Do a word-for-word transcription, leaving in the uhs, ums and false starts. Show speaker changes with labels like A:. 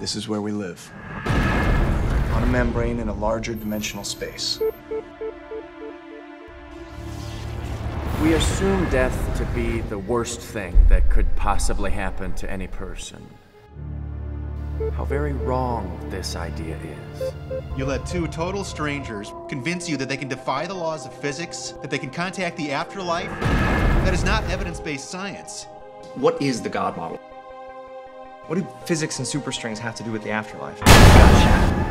A: This is where we live. On a membrane in a larger dimensional space.
B: We assume death to be the worst thing that could possibly happen to any person. How very wrong this idea is.
C: You let two total strangers convince you that they can defy the laws of physics, that they can contact the afterlife? That is not evidence-based science.
D: What is the God model?
E: What do physics and superstrings have to do with the afterlife? Gotcha.